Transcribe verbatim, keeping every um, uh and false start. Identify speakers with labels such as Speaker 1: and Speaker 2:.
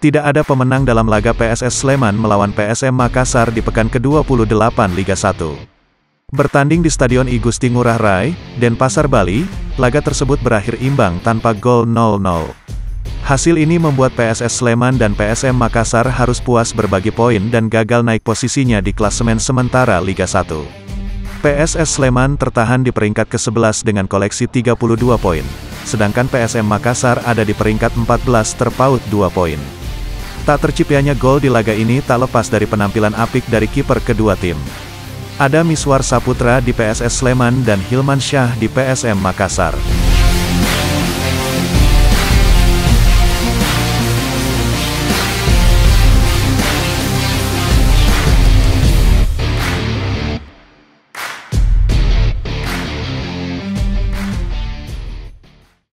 Speaker 1: Tidak ada pemenang dalam laga P S S Sleman melawan P S M Makassar di pekan ke dua puluh delapan Liga satu. Bertanding di Stadion I Gusti Ngurah Rai, Denpasar, Bali, laga tersebut berakhir imbang tanpa gol nol nol. Hasil ini membuat P S S Sleman dan P S M Makassar harus puas berbagi poin dan gagal naik posisinya di klasemen sementara Liga satu. P S S Sleman tertahan di peringkat ke sebelas dengan koleksi tiga puluh dua poin, sedangkan P S M Makassar ada di peringkat empat belas terpaut dua poin. Tak terciptanya gol di laga ini tak lepas dari penampilan apik dari kiper kedua tim. Ada Miswar Saputra di P S S Sleman dan Hilman Syah di P S M Makassar.